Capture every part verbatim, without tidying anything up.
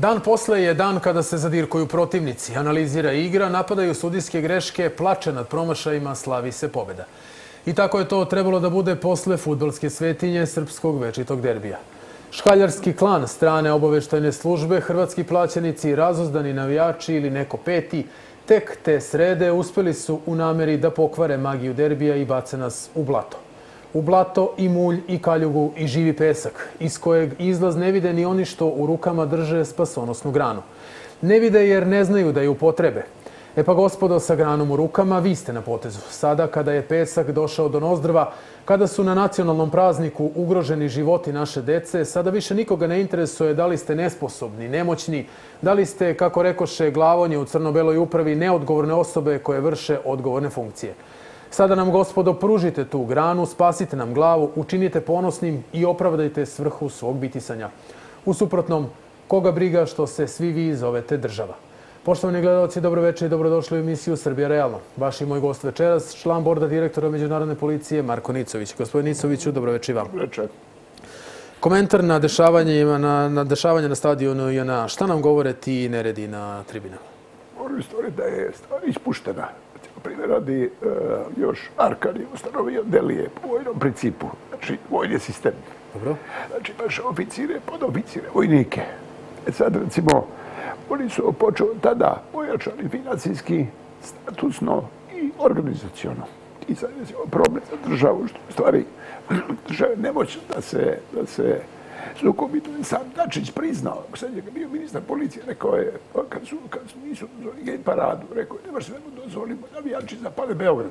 Dan posle je dan kada se zadirkuju protivnici, analizira igra, napadaju sudijske greške, plače nad promašajima, slavi se pobjeda. I tako je to trebalo da bude posle fudbalske svetinje srpskog večitog derbija. Škaljarski klan strane obaveštajne službe, hrvatski plaćenici, razozdani navijači ili neko peti, tek te srede uspeli su u nameri da pokvare magiju derbija i bace nas u blato. U blato i mulj i kaljugu i živi pesak, iz kojeg izlaz ne vide ni oni što u rukama drže spasonosnu granu. Ne vide jer ne znaju da je upotrebe. E pa gospodo, sa granom u rukama, vi ste na potezu. Sada kada je pesak došao do nozdrva, kada su na nacionalnom prazniku ugroženi životi naše dece, sada više nikoga ne interesuje da li ste nesposobni, nemoćni, da li ste, kako rekoše glavonje u crno-beloj upravi, neodgovorne osobe koje vrše odgovorne funkcije. Sada nam, gospodo, pružite tu granu, spasite nam glavu, učinite ponosnim i opravdajte svrhu svog bitisanja. U suprotnom, koga briga što se svi vi zovete država. Poštovani gledalci, dobroveče i dobrodošli u emisiju Srbija realno. Vaš i moj gost večeras, član borda direktora Međunarodne policije Marko Nicović. Gospodin Nicoviću, dobroveče i vam. Dobroveče. Komentar na dešavanje na, na, dešavanje na stadionu J N A. Šta nam govore ti neredi na tribinama? Moram stvoriti da je stvar ispuštena. Primjer radi uh, još Arkan je ustanovio delije po vojnom principu. Znači, vojni sistem. Dobro. Znači, baš oficire, podoficire, vojnike. E sad, recimo, oni su počeli tada pojačali financijski, statusno i organizaciono. I sad je problem za državu, što u stvari država je nemoćna da se, da se sukobi. Sam Dačić priznao, sad je bio ministar policije, rekao je, kad, su, kad su nisu dozvoli gej paradu, rekao je, nemaš svemu dozvolimo navijači zapale Beograd.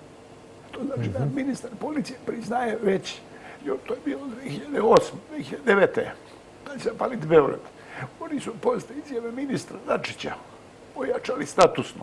To znači da ministar policije priznaje već, jo, to je bilo dve hiljade osme, dve hiljade devete da će zapaliti Beograd. Oni su posle izjave ministra Dačića ojačali statusno.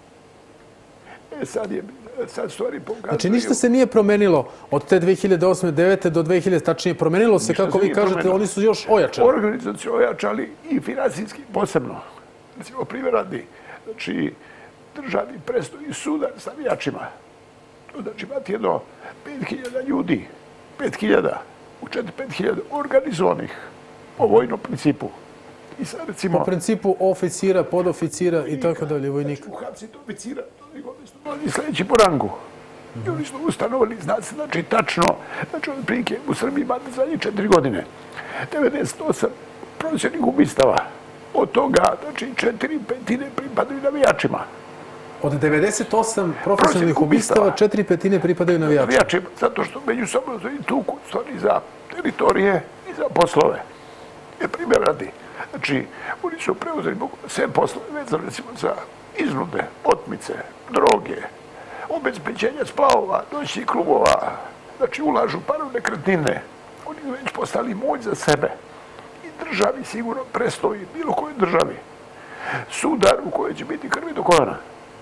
E sad je, sad stvari pokazuju... Znači ništa se nije promenilo od te dve hiljade osme devete do dve hiljade, tačnije promenilo se, kako vi kažete, promenilo. Oni su još ojačali. Organizaciju ojačali i finansijski posebno. Recimo, primjer radi, znači, državni prestoji sudar sa navijačima. To znači imati jedno pet hiljada ljudi, pet hiljada, u četiri pet hiljada organizovanih po vojnom principu. I sad, recimo, po principu oficira, podoficira i tako dalje, vojnika. Znači, uhapsiti oficira, oni sljedeći po rangu. I oni su ustanovili, zna se, znači, tačno, znači, od prilike u Srbiji imate zadnje četiri godine. devedeset osam profesionalnih ubistava. Od toga, znači, četiri petine pripadaju navijačima. Od devedeset osam profesionalnih ubistava, četiri petine pripadaju navijačima. Navijačima, zato što međusobno su i tuku stvari za teritorije i za poslove. Je primjer radi. Znači, oni su preuzeli sve poslove vezane, recimo, za iznude, otmice, droge, obezbeđenja splavova, noćnih klubova. Znači, ulažu par u nekretnine. Oni su već postali mulj za sebe. I državi sigurno prestoji, bilo kojoj državi, sudar u kojoj će biti krvi do kolena.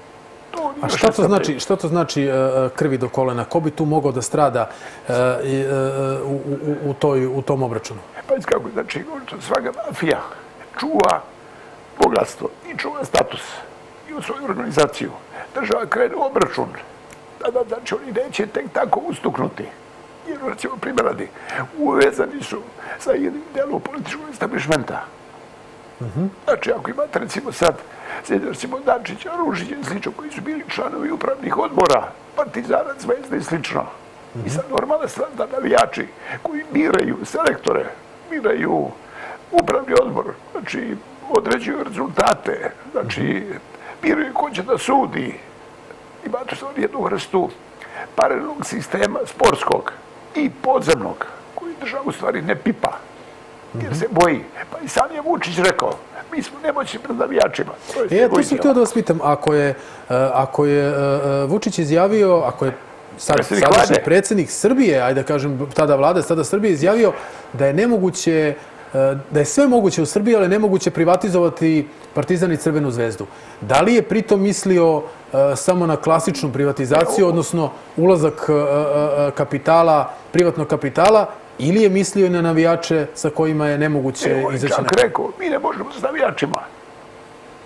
A šta to znači, šta to znači uh, krvi do kolena? Ko bi tu mogao da strada uh, uh, u, u, u, toj, u tom obračunu? Pa kako, znači, svaka mafija čuva bogatstvo i čuva status i u svoju organizaciju. Država krene u obračun. Tada, znači, oni neće tek tako ustuknuti. Jer, recimo, primjer radi, uvezani su sa jednim delom političkog establishmenta. Mm-hmm. Znači, ako imate, recimo, sad, recimo, Dačića, Ružića i slično, koji su bili članovi upravnih odbora, Partizana, Zvezda i slično. Mm-hmm. I sad normalna stvar da navijači koji biraju selektore, biraju upravni odbor, znači, određuju rezultate, znači, biraju ko će da sudi. Imate stvari jednu vrstu paralelnog sistema sportskog i podzemnog, koji država u stvari ne pipa, jer se boji. Pa i sam je Vučić rekao, mi smo nemoćni pred navijačima. E, tu sam htio da vas pitam, ako je, ako je Vučić izjavio, ako je sad, sadašnji predsjednik Srbije, ajde da kažem, tada vlada, tada Srbije, izjavio da je nemoguće, da je sve moguće u Srbiji, ali nemoguće privatizovati Partizan i Crvenu zvezdu. Da li je pritom mislio samo na klasičnu privatizaciju, odnosno ulazak kapitala, privatnog kapitala, ili je mislio na navijače sa kojima je nemoguće izaći na... Čak rekao, mi ne možemo s navijačima.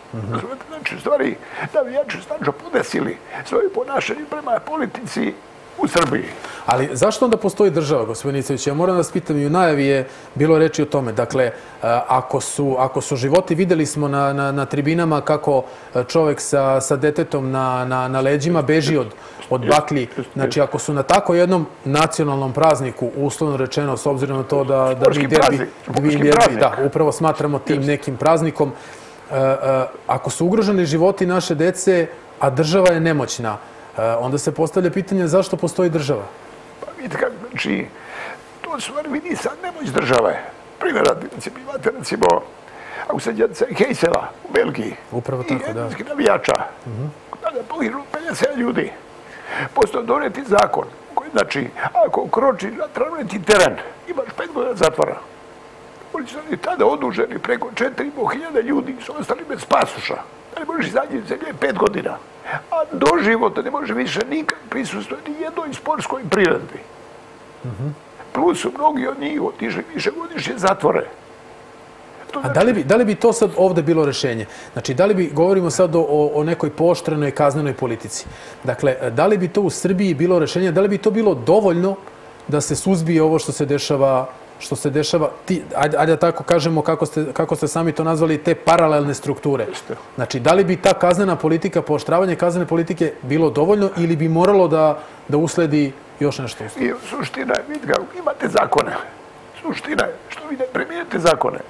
Znači, stvari, navijači su tačno podesili svoje ponašanje prema politici u Srbiji. Ali zašto onda postoji država, gospodin Icević? Ja moram da vas pitam, i u najavi je bilo reči o tome. Dakle, ako su, ako su životi, videli smo na, na, na tribinama kako čovek sa, sa detetom na, na, na leđima beži od, od baklji. Znači, ako su na tako jednom nacionalnom prazniku, uslovno rečeno, s obzirom na to da, da mi derbi, derbi, da, upravo smatramo tim nekim praznikom, ako su ugroženi životi naše dece, a država je nemoćna, onda se postavlja pitanje zašto postoji država? Pa vidite kako, znači, to su, vidi sad nemoć države. Primjer, imate, recimo, ako se djeca Hejsela u Belgiji, upravo tako, da. I navijača, tada poginulo pedeset ljudi. Postoje doneti zakon koji, znači, ako kroči na travneti teren, imaš pet godina zatvora. Oni su tada oduženi preko četiri i po hiljade ljudi, su ostali bez pasoša. Da ne možeš izaći iz zemlje pet godina. A do života ne može više nikad prisustvovati ni jednoj sportskoj priredbi. Plus su mnogi od njih otišli višegodišnje zatvore. A da li, bi, da li bi to sad ovde bilo rešenje? Znači, da li bi, govorimo sad o, o nekoj pooštrenoj kaznenoj politici. Dakle, da li bi to u Srbiji bilo rešenje? Da li bi to bilo dovoljno da se suzbije ovo što se dešava, što se dešava, ti, ajde, ajde da tako kažemo kako ste, kako ste sami to nazvali, te paralelne strukture. Znači, da li bi ta kaznena politika, pooštravanje kaznene politike bilo dovoljno ili bi moralo da, da usledi još nešto? I suština je, vidite kako, imate zakone. Suština je, što vi ne primijenite zakone.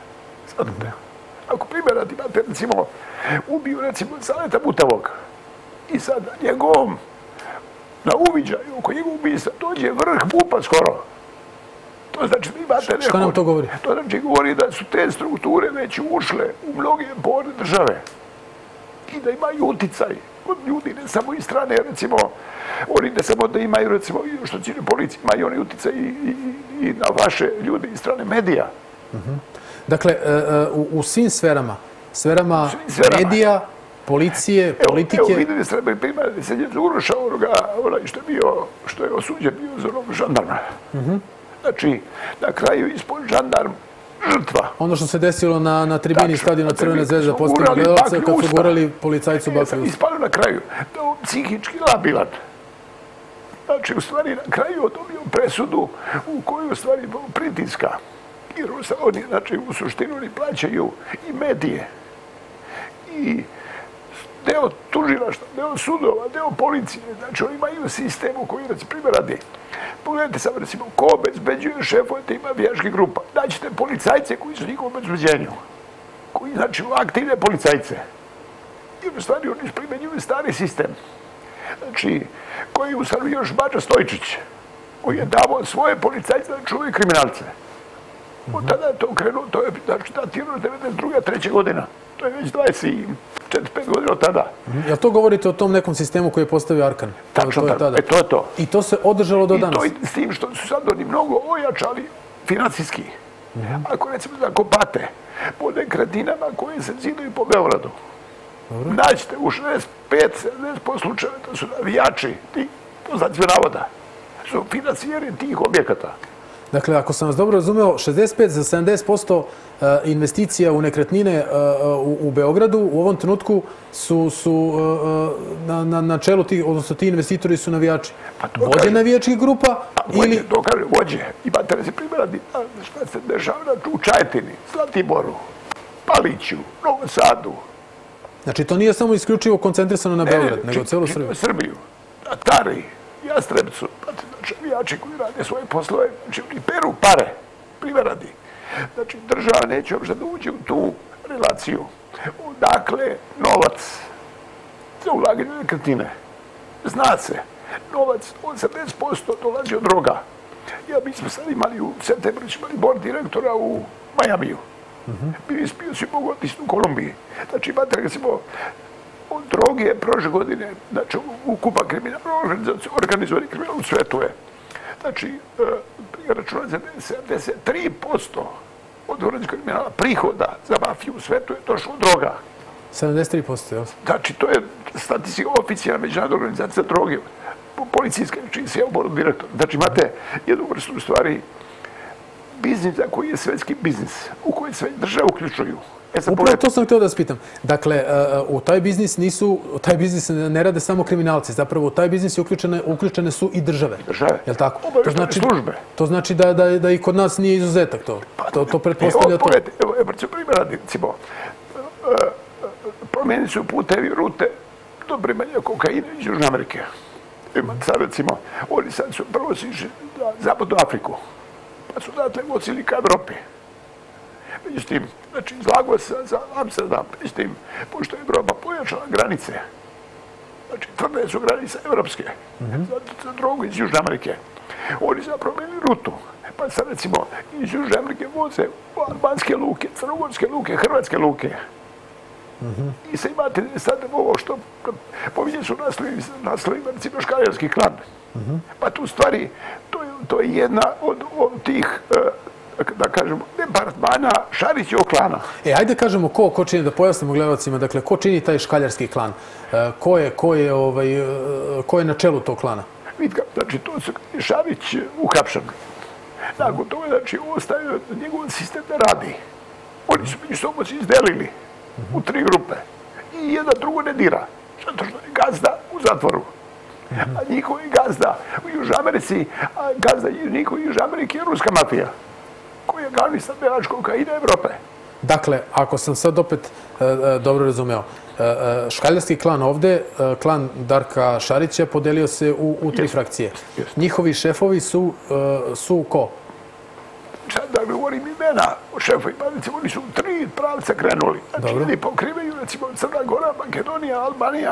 Ako primjerat imate, recimo, ubiju, recimo, Saleta Butavog i sad na njegovom, na uviđaju, oko njegovog ubijstva, dođe vrh M U P-a skoro. To znači da imate neko... Šta nam to govori? To znači govori da su te strukture već ušle u mnoge pore države i da imaju uticaj od ljudi, ne samo iz strane, recimo, oni ne samo da imaju, recimo, što čini policija, imaju oni uticaj i, i, i na vaše ljude iz strane medija. Uh-huh. Dakle, u, u svim sferama, sferama, sferama medija, policije, evo, politike... Evo, vidite, srebe primjer, se je Uroša onoga, onaj što je bio, što je osuđen bio za onog žandarma. Uh-huh. Znači, na kraju ispod žandarm žrtva. Ono što se desilo na, na tribini stadiona Crvene zvezde postavljeno gledalce, kad su gurali policajcu baklju usta. Ispalo na kraju da on psihički labilan. Znači, u stvari, na kraju on dobio presudu u kojoj u stvari pritiska. Jer oni, znači, u suštinu oni plaćaju i medije, i deo tužilaštva, deo sudova, deo policije. Znači, oni imaju sistem u koji, recimo, primjer radi. Pogledajte samo, recimo, ko obezbeđuje šefove tima navijačkih grupa. Daćete policajce koji su njihovom obezbeđenju. Koji, znači, aktivne policajce. I u stvari oni primenjuju stari sistem. Znači, koji u stvari još Bača Stojčić, koji je davao svoje policajce da čuvaju kriminalce. Od tada je to krenuo, to je, znači, datirano devedeset druga treća godina. To je već dvadeset četiri pet godina od tada. Jel to govorite o tom nekom sistemu koji je postavio Arkan? Tačno tako, e, to je to. I to se održalo do danas? I to s tim što su sad oni mnogo ojačali financijski. Ako, recimo, zakopate po nekretninama koje se zidaju po Beogradu, naćete u šezdeset pet sedamdeset posto slučajeva da su navijači, ti, to znači navoda, su financijeri tih objekata. Dakle, ako sam vas dobro razumeo, šezdeset pet do sedamdeset posto investicija u nekretnine u Beogradu u ovom trenutku su, su na, na, na čelu tih, odnosno ti investitori su navijači. Pa vođe navijačkih grupa vođe, ili... To kaže vođe. Imate li se primjera šta se dešava u Čajetini, Zlatiboru, Paliću, Novom Sadu. Znači, to nije samo isključivo koncentrisano na Beograd, nego celu Srbiju. Srbiju, na Tari, Jastrebcu, znači, navijači koji rade svoje poslove, znači, oni peru pare, primjer radi. Znači, država neće uopšte da uđe u tu relaciju. Odakle novac za ulaganje u nekretnine? Zna se, novac osamdeset posto dolazi od droga. Ja, mi smo sad imali u septembru, imali bord direktora u Majamiju. Bili spio si mogu otisnu u Kolumbiji. Znači, imate, recimo, od droge prošle godine, znači, ukupa kriminal, organizovani kriminal u svetu je. Znači, računa se sedamdeset tri posto od organizovanog kriminala prihoda za mafiju u svetu je došlo od droga. sedamdeset tri posto, jel? Znači, to je statistika oficijalna međunarodna organizacija droge, policijska, čiji se je oboru direktor. Znači, imate jednu vrstu u stvari biznisa koji je svetski biznis, u koji sve države uključuju. Upravo to sam htio da vas pitam. Dakle, u taj biznis nisu, u taj biznis ne rade samo kriminalci. Zapravo u taj biznis uključene, uključene su i države. Države. Je li tako? To znači, službe. To znači da, da, da i kod nas nije izuzetak to. To, to pretpostavlja to. Evo, evo, primjer radi, recimo, promijenili su putevi, rute do primanja kokaina iz Južne Amerike. Sad, recimo, oni sad su prvo su išli na zapadnu Afriku, pa su odatle vozili ka Evropi. Međutim, znači, iz Lagosa za Amsterdam, međutim, pošto je Evropa pojačala granice, znači, tvrde su granice evropske, za drogu iz Južne Amerike, oni zapravo imali rutu. Pa sad, recimo, iz Južne Amerike voze u albanske luke, crnogorske luke, hrvatske luke. I sad imate sad ovo što pominje su naslovi, recimo, škaljarski klan. Pa tu stvari, to je jedna od tih, da kažemo, departmana Šarićevog klana. E, ajde kažemo ko, ko čini, da pojasnimo gledalcima, dakle, ko čini taj škaljarski klan? Ko je, ko je, ovaj, ko je na čelu tog klana? Vidite, znači, to se Šarić uhapšen. Nakon toga, znači, ostaje njegov sistem da radi. Oni su među sobom se izdelili u tri grupe. I jedna drugo ne dira. Zato što je gazda u zatvoru. A njihovi gazda u Južnoj Americi, a gazda njihovi u Južnoj Americi je ruska mafija, koja je glavni snabdjevač kokaina Evrope. Dakle, ako sam sad opet dobro razumeo, škaljarski klan ovde, klan Darka Šarića, podelio se u tri frakcije. Njihovi šefovi su ko? Sad da govorim imena o šefovima, recimo, oni su tri pravca krenuli. Znači, jedni pokrivaju, recimo, Crna Gora, Makedonija, Albanija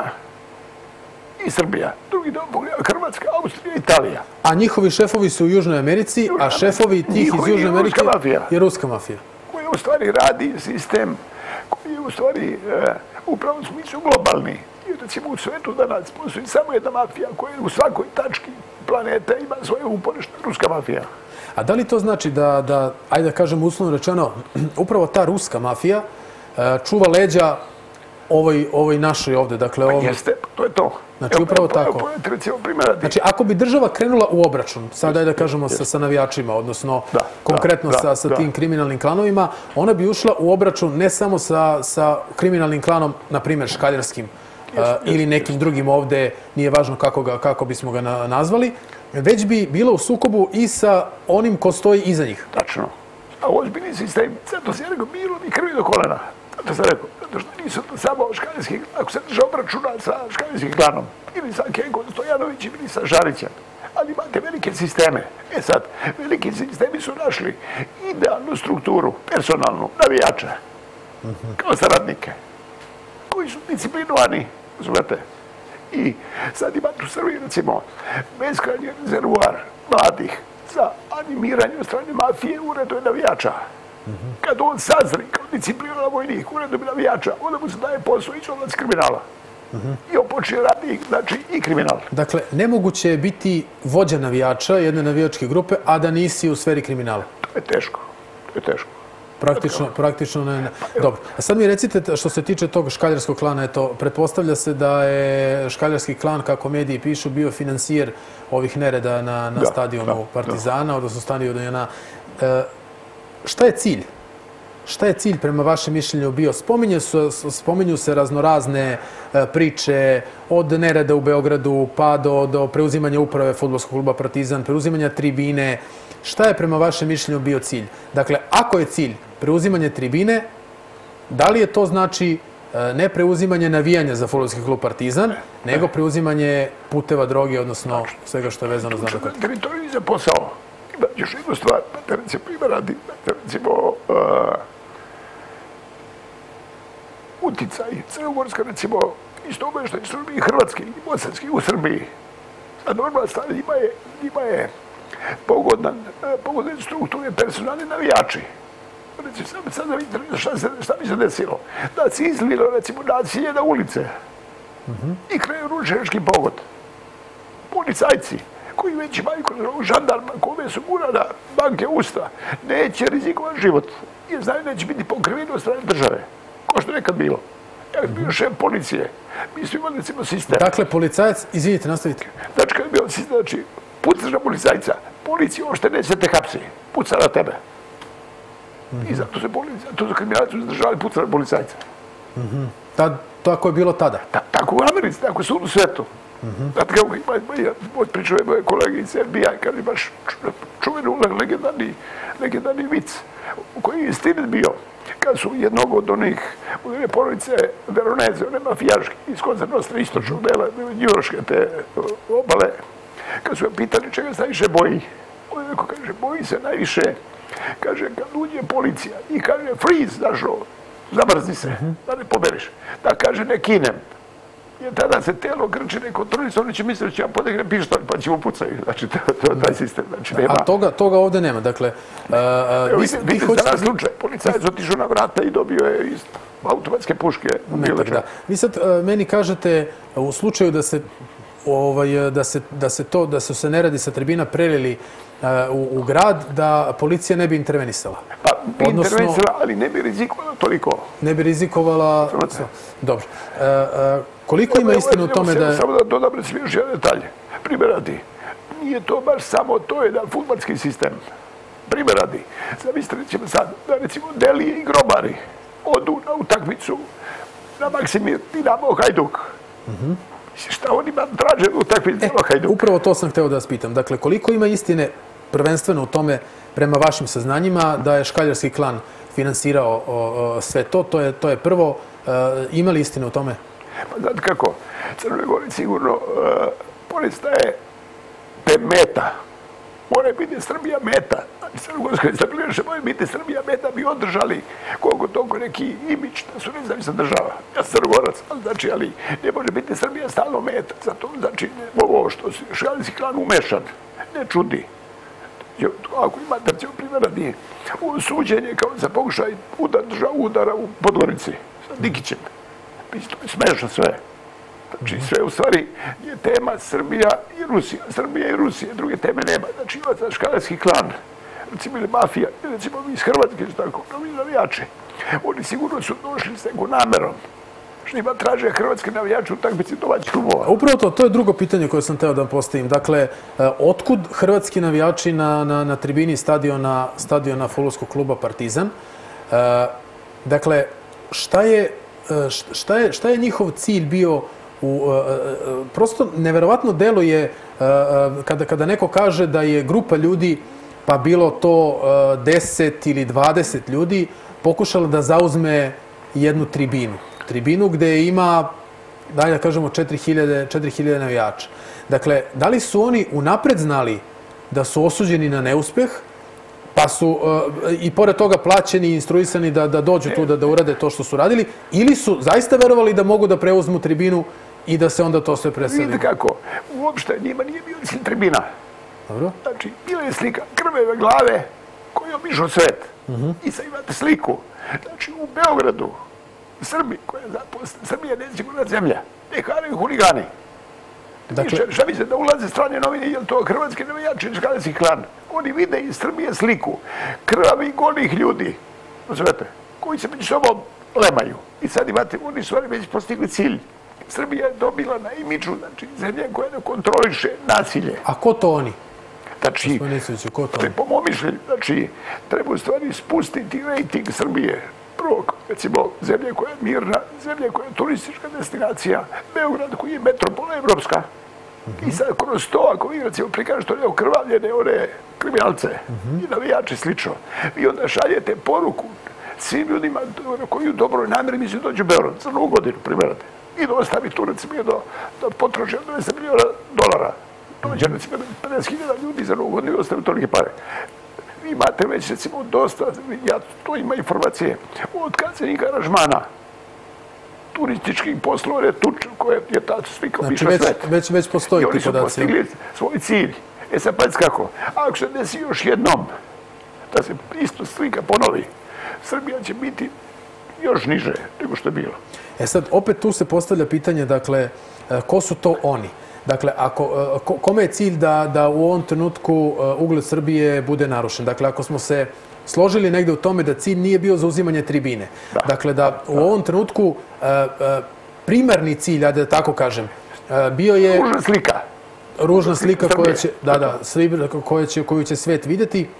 i Srbija. Drugi deo pokrivaju Hrvatska, Austrija i Italija. A njihovi šefovi su u Južnoj Americi, a šefovi tih iz Južne Amerike je ruska mafija. Koja u stvari radi sistem, koji je u stvari u pravom smislu globalni. I recimo u svetu danas postoji samo jedna mafija koja u svakoj tački planeta ima svoje uporište, ruska mafija. A da li to znači da, da ajde da kažem uslovno rečeno, upravo ta ruska mafija čuva leđa ovoj, ovoj našoj ovde? Dakle, ovom... Jeste, to je to. Znači, upravo tako. Recimo, primjera... Znači, ako bi država krenula u obračun, sad ajde da kažemo sa, sa navijačima, odnosno da, konkretno da, sa, sa da. tim kriminalnim klanovima, ona bi ušla u obračun ne samo sa, sa kriminalnim klanom, na primjer, škaljarskim, yes, uh, ili yes, nekim yes. drugim ovde, nije važno kako, ga, kako bismo ga na, nazvali, već bi bila u sukobu i sa onim ko stoji iza njih. Tačno. A ozbiljni sistem, zato se je rekao, milo mi krvi do kolena. Zato sam rekao, zato što nisu to samo škaljarski, ako se država obračuna sa škaljarskim klanom, ili sa Kenkom Stojanovićem, ili sa Šarićem, ali imate velike sisteme. E sad, veliki sistemi su našli idealnu strukturu, personalnu, navijača, kao saradnike, koji su disciplinovani, znate. I sad imate u Srbiji, recimo, beskrajni rezervuar mladih za animiranje od strane mafije u redu navijača. Kad on sazri kao disciplinovan vojnik u redu navijača, onda mu se daje posao i čovjek kriminala. I on počne radi, znači, i kriminal. Dakle, nemoguće je biti vođa navijača jedne navijačke grupe, a da nisi u sferi kriminala. To je teško. To je teško. Praktično, praktično ne. Dobro. A sad mi recite, što se tiče tog škaljarskog klana, eto, pretpostavlja se da je škaljarski klan, kako mediji pišu, bio finansijer ovih nereda na, na stadionu Partizana, odnosno stadionu. E, šta je cilj? Šta je cilj prema vašem mišljenju bio? Spominju, su, spominju se raznorazne priče od nereda u Beogradu pa do, do preuzimanja uprave fudbalskog kluba Partizan, preuzimanja tribine. Šta je prema vašem mišljenju bio cilj? Dakle, ako je cilj preuzimanje tribine, da li je to znači ne preuzimanje navijanja za fudbalski klub Partizan, nego preuzimanje puteva droge, odnosno svega što je vezano za narkotik? Teritoriju za posao. Ima još jednu stvar, recimo, primjer radi, recimo, uticaj Crnogorska, recimo, isto obavještaj Srbiji, Hrvatski i Bosanski u Srbiji. A normalna stvar, njima je, njima je pogodan, pogodan strukturne personalne navijači. Recimo, sad, sad da vidite šta, se, šta bi se desilo. Da se izlilo, recimo, nasilje na ulice mm-hmm. i kraju ručeški pogod. Policajci koji već imaju žandarma kome su gurana banke usta, neće rizikovati život. Jer znaju neće biti pokriveni od strane države. Ko što nekad bilo. Ja bih bio šef policije. Mi smo imali, recimo, sistem. Dakle, policajac, izvinite, nastavite. Znači, kad je bio sistem, znači, pucaš na policajca, policija uopšte neće te hapsi. Puca na tebe. I zato se policija, to su kriminalci izdržavali pucali policajca. Tako je bilo tada? Tako u Americi, tako su u svetu. Znate kako ima, pričao je moje kolege iz F B I, kaže baš čuvenu legendarni vic u koji je istinit bio. Kad su jednog od onih udine porodice Veroneze, one mafijaške, iz Koza Nostra, istočnog dela, njujorške te obale, kad su je pitali čega se najviše boji, on je neko kaže, boji se najviše, kaže, kad uđe policija i kaže, freeze, znaš ovo, zamrzni se, da ne poberiš, da kaže, ne kinem. Jer tada se telo grče, ne kontroliš, oni će misliti da će vam podegne pištolj, pa ćemo pucati. Znači, to je taj sistem. A toga ovde nema, dakle... Vidite za nas slučaj, policajac otišao na vrata i dobio je iz automatske puške. Vi sad meni kažete, u slučaju da se se ne radi sa tribina prelili u grad, da policija ne bi intervenisala. Pa bi intervenisala, ali ne bi rizikovala toliko. Ne bi rizikovala... Dobro. Koliko ima istine u tome da je... Samo da dodam recimo još jedan detalj. Primjer radi. Nije to baš samo to jedan fudbalski sistem. Primjer radi. Zamislite recimo sad da recimo Delije i Grobari odu na utakmicu na Maksimir Dinamo Hajduk. Šta oni ima traže u utakmicu Dinamo Hajduk? Upravo to sam hteo da vas pitam. Dakle, koliko ima istine prvenstveno u tome, prema vašim saznanjima, da je škaljarski klan finansirao sve to? To je prvo. Ima li istine u tome? Pa znate kako, Crnoj Gori sigurno postaje te meta. Mora biti Srbija meta. Crnogorska stabilnost mora biti Srbija meta. Bi održali koliko toliko neki imidž da su nezavisna država. Ja sam Crnogorac, znači, ali ne može biti Srbija stalno meta. Zato, znači, ovo što se škaljarski klan umešan, ne čudi. Ako imate, recimo, primjera nije suđenje kao za pokušaj udara u Podgorici sa Dikićem. To je smešno sve. Znači sve u stvari je tema Srbija i Rusija. Srbija i Rusija, druge teme nema. Znači ima škaljarski klan, recimo ili mafija, recimo mi iz Hrvatske, tako, novi navijači. Oni sigurno su došli s nekom namerom. Što ima traže hrvatske navijače u takmici domaćih klubova. Upravo to, to je drugo pitanje koje sam teo da postavim. Dakle, otkud hrvatski navijači na tribini stadiona fudbalskog kluba Partizan? Dakle, šta je Šta je njihov cilj bio? Prosto neverovatno deluje kada neko kaže da je grupa ljudi, pa bilo to deset ili dvadeset ljudi, pokušala da zauzme jednu tribinu. Tribinu gde ima, daj da kažemo, četiri hiljade navijača. Dakle, da li su oni unapred znali da su osuđeni na neuspeh, pa su i pored toga plaćeni i instruisani da dođu tu da urade to što su radili, ili su zaista verovali da mogu da preuzmu tribinu i da se onda to sve preseli? Vidite kako, uopšte njima nije bio slika tribina. Dobro. Znači, bila je slika krveve glave koji je obišao svet. I sad imate sliku. Znači, u Beogradu, Srbi, Srbija je nesigurna zemlja, ne haraju huligani. Šta mi se da ulaze strane novine, je li to hrvatski navijači ili škaljarski klan? Oni vide iz Srbije sliku krvavi golih ljudi, koji se među sobom lemaju. I sad imate, oni su već postigli cilj. Srbija je dobila na imidžu, znači, zemlje koje ne kontroliše nasilje. A ko to oni? Znači, po mom mišljenju, znači, treba u stvari spustiti rejting Srbije. Prvo, recimo, zemlje koja je mirna, zemlje koja je turistička destinacija, Beograd koji je metropola evropska. I sad kroz to, ako vi recimo prikažete one okrvavljene, one kriminalce i navijače slično, vi onda šaljete poruku svim ljudima koji u dobroj namjeri misli dođu u Beograd, za novu godinu, primjerate. I da ostavi tu, recimo, da potroši dvesta miliona dolara. Dođe, recimo, pedeset hiljada ljudi za novu godinu i ostavi tolike pare. Vi imate već, recimo, dosta, ja to ima informacije, od kancenika aranžmana, turističkih poslova Retuča, koja je ta slika obišla svet. Znači, već postoji ti podaci. I oni su postigli svoj cilj. E sad, pazite kako, ako se desi još jednom, da se isto slika ponovi, Srbija će biti još niže nego što je bilo. E sad, opet tu se postavlja pitanje, dakle, ko su to oni? Dakle, kome je cilj da u ovom trenutku ugled Srbije bude narušen? Dakle, ako smo se složili negde u tome da cilj nije bio za uzimanje tribine. Dakle, da u ovom trenutku primarni cilj, da tako kažem, bio je... Ružna slika. Ružna slika koju će svet vidjeti.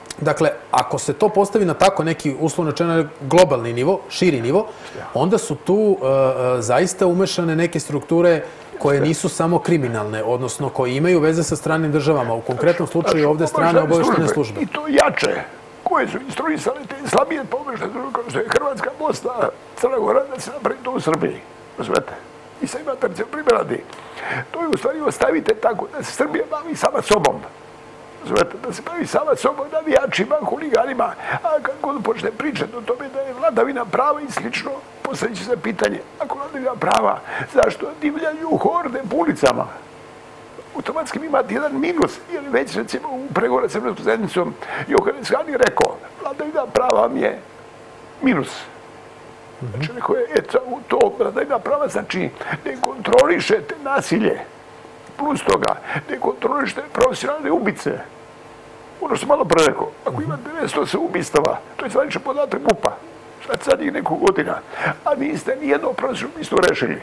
Dakle, ako se to postavi na tako neki, uslovno rečeno, globalni nivo, širi nivo, onda su tu zaista umešane neke strukture koje nisu samo kriminalne, odnosno koje imaju veze sa stranim državama. U konkretnom slučaju ovde strane obaveštene službe. I to jače, koje su instruisale te slabije poveštene službe, kao što je Hrvatska, Bosna, Crna Gora, da se napravi to u Srbiji. Razumete? I sad imate, recimo, primjer radi. To je u stvari ostavite tako da se Srbija bavi sama sobom. Razumete? Da se bavi sama sobom, navijačima, huliganima. A kad god počne pričati o tome da je vladavina prava i slično, postavit će se pitanje, ako vladavina prava, zašto divljaju horde po ulicama? Automatski imate jedan minus, jer već recimo u pregovore sa Evropskom zajednicom Johannes Hahn je rekao, vladavina prava vam je minus. Znači, rekao je, eto, to vladavina prava znači ne kontrolišete nasilje. Plus toga, ne kontrolišete profesionalne ubice. Ono što malo pre rekao, ako ima devetsto osam ubistava, to je zvaničan podatak M U P-a, sad sad ih nekog godina, a niste nijedno profesionalno ubistvo rešili.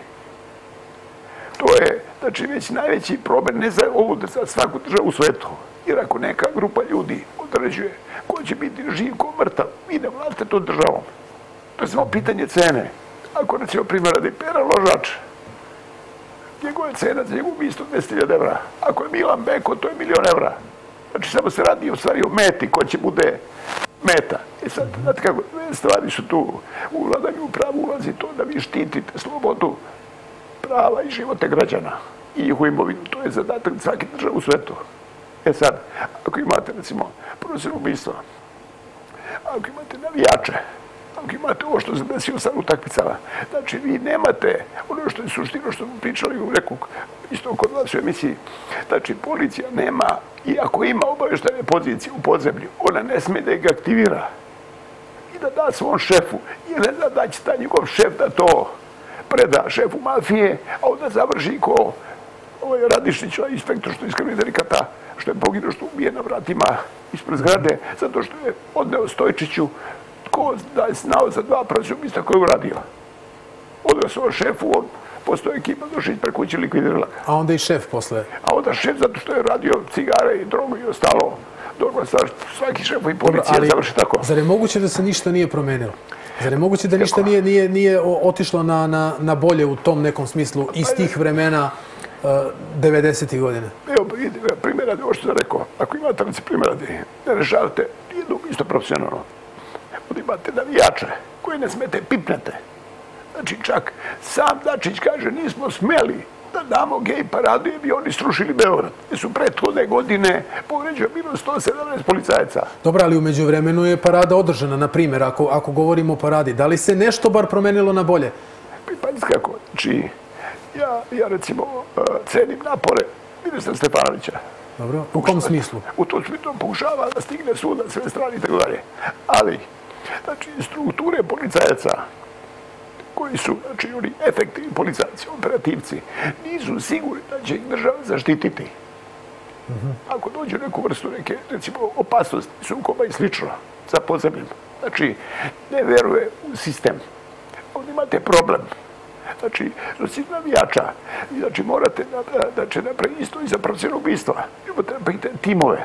To je, znači, već najveći problem, ne za ovu, za svaku državu u svetu. Jer ako neka grupa ljudi određuje ko će biti živ, ko mrtav, vi ne vladate to državom. To je samo pitanje cene. Ako, recimo, primjer radi Pera Ložač, njegova je cena za njegovu ubistvo dvesta hiljada evra. Ako je Milan Beko, to je milion evra. Znači, samo se radi u stvari o meti, ko će bude meta. I sad, znate kako, dve stvari su tu. U vladanju prava ulazi to da vi štitite slobodu prava i živote građana i njihovu imovinu. To je zadatak svake države u svetu. E sad, ako imate, recimo, profesionalno ubistvo, ako imate navijače, ako imate ovo što se desilo sad u takmicama, znači vi nemate ono što je suštino što smo pričali u nekog isto kod vas u emisiji, znači policija nema, i ako ima obaveštene pozicije u podzemlju, ona ne sme da ih aktivira i da da svom šefu, jer ne zna da će taj njegov šef da to preda šefu mafije, a onda završi ko ovaj Radišnić, ovaj inspektor što je iskreno delikata, što je poginuo, što ubije na vratima ispred zgrade, zato što je odneo Stojčiću ko da je znao za dva profesionalna ubistva koje je uradio. Odneo svoj šefu, on postoje ekipa došli preko kuće likvidirala ga. A onda i šef posle? A onda šef zato što je radio cigare i drogu i ostalo. Dobro, svaki šef i policija završi tako. Zar je moguće da se ništa nije promenilo? Zar je moguće da ništa nije, nije, nije otišlo na, na, na bolje u tom nekom smislu iz tih vremena devedesetih godina? Evo, primjer radi, ovo što sam rekao. Ako imate primjer radi, ne rešavate jedno isto profesionalno. Onda imate navijače koji ne smete pipnete. Znači, čak sam Dačić kaže, nismo smeli da damo gej paradu jer bi oni strušili Beograd. Jer su prethodne godine povređeno bilo sto sedamnaest policajaca. Dobro, ali umeđu vremenu je parada održana, na primjer, ako, ako govorimo o paradi. Da li se nešto bar promenilo na bolje? Pazite kako, znači, ja, ja recimo cenim napore ministra Stefanovića. Dobro, u kom smislu? U tom smislu pokušava da stigne sud na sve strane i tako dalje. Ali, znači, strukture policajaca koji su, znači, oni efektivni policajci, operativci, nisu sigurni da će ih država zaštititi. Ako dođe neku vrstu neke, recimo, opasnosti, sukoba i slično sa podzemljem, znači, ne veruje u sistem. Onda imate problem. Znači, znači navijača, znači morate da će napraviti isto i za profesionalno ubistva. Imate napraviti timove.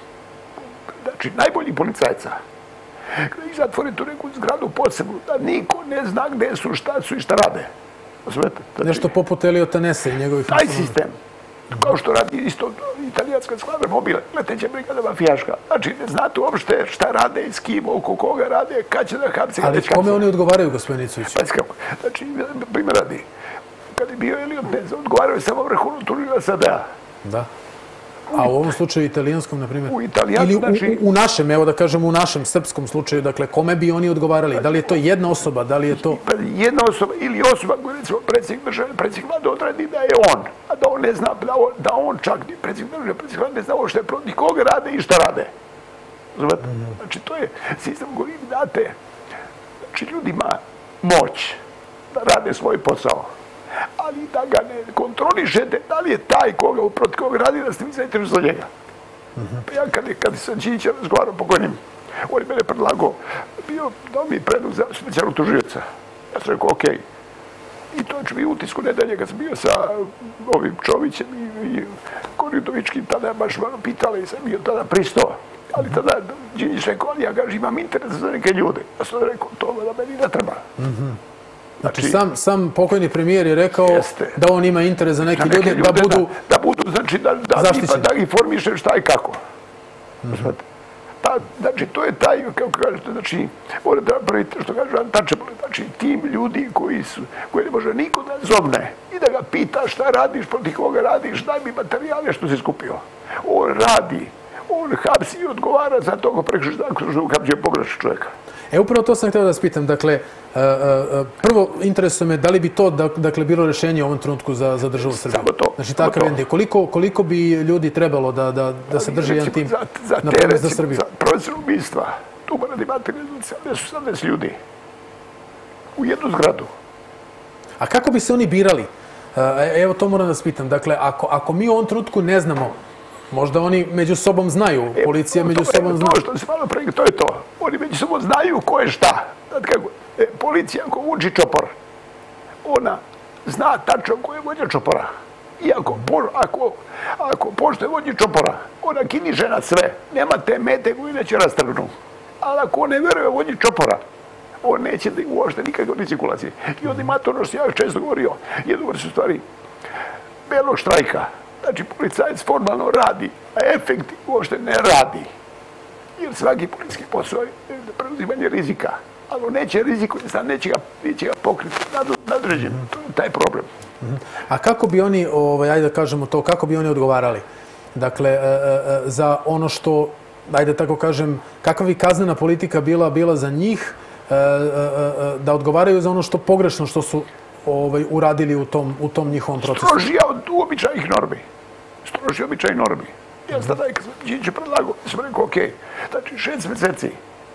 Znači, najbolji policajca. Kada ih zatvorite u neku zgradu posebnu, da niko ne zna gde su, šta su i šta rade. Nešto poput Eliota Nese i njegovih... Taj sistem, kao što radi isto italijanska skvadra mobile, leteća brigada mafijaška. Znači, ne znate uopšte šta rade i s kim, oko koga rade, kad će da hapse. Ali kome oni odgovaraju, gospodin Icović? Znači, primjer radi, kad je bio Eliot Nese, odgovaraju je samo vrhovno tužila S A D-a. Da. A u ovom slučaju italijanskom, na primjer? U italijanskom, znači... Ili u našem, evo da kažem, u našem srpskom slučaju, dakle, kome bi oni odgovarali? Da li je to jedna osoba, da li je to... Jedna osoba ili osoba koja, recimo, predsjednik države, predsjednik vlade odredi da je on, a da on ne zna, da on čak, predsjednik države, predsjednik vlade ne zna ovo što je protiv koga rade i šta rade. Znači, to je sistem koji vi date, znači, ljudima moć da rade svoj posao, ali da ga ne kontrolišete, da li je taj koga protiv koga radi, da ste vi zainteresni za njega. Ja kad sam Ćića razgovarao pokojnim, on je mene predlagao, bio da mi predlog za specijalnog tužioca. Ja sam rekao, okej. I to ću mi utisku nedelje kad sam bio sa ovim Čovićem i Koridovičkim, tada je baš malo pitala i sam bio tada pristao. Ali tada Đinđić rekao, ali ja kažem, imam interes za neke ljude. Ja sam rekao, to da meni ne treba. Znači, sam, sam pokojni premijer je rekao Jeste. da on ima interes za neke, neke ljude, ljude, da budu da, da budu, znači da, da, zaštićeni. da ih formiše šta i kako. Mm-hmm. Pa, znači, to je taj, kako kažete, znači, mora da napravite, što kaže untouchable, znači, tim ljudi koji su, koji ne može niko da zovne i da ga pita šta radiš, protiv koga radiš, daj mi materijale što si skupio. On radi, on hapsi i odgovara za toga prekršenja, što hapsi je pogrešan čovjeka. E, upravo to sam htio da vas pitam. Dakle, prvo interesuje me da li bi to dakle, bilo rješenje u ovom trenutku za, za državu Srbiju? Samo to. Znači, takav N D. Koliko, koliko bi ljudi trebalo da, da, da se drži jedan tim za, za na te, pomoć za Srbiju? Za profesionalnog ubistva, tu mora da imate sedamdeset osamdeset ljudi u jednu zgradu. A kako bi se oni birali? Evo, to moram da vas pitam. Dakle, ako, ako mi u ovom trenutku ne znamo, možda oni među sobom znaju, policija među sobom zna. To što se malo pre, to je to. Oni među sobom znaju ko je šta. Znate kako, e, policija ako vuči čopor, ona zna tačno ko je vođa čopora. I ako, ako, ako pošto je vođa čopora, ona kiniše na sve. Nema te mete koju neće rastrgnu. Ali ako on ne veruje vođi čopora, on neće da uošte nikakve ni cirkulacije. I onda ima to ono što ja često govorio, jednu vrstu stvari, belog štrajka. Znači, policajac formalno radi, a efekt uopšte ne radi. Jer svaki policijski posao je preuzimanje rizika. Ali on neće riziku, neće ga, neće ga pokriti nadređen. To je taj problem. A kako bi oni, ovaj, ajde da kažemo to, kako bi oni odgovarali? Dakle, za ono što, ajde tako kažem, kakva bi kaznena politika bila, bila za njih, da odgovaraju za ono što pogrešno što su ovaj, uradili u tom, u tom njihovom procesu? Strožija od uobičajnih normi. Strožija običajnih normi. Ja sam tada, kad sam Đinđić predlagao, sam rekao, ok, znači šest meseci,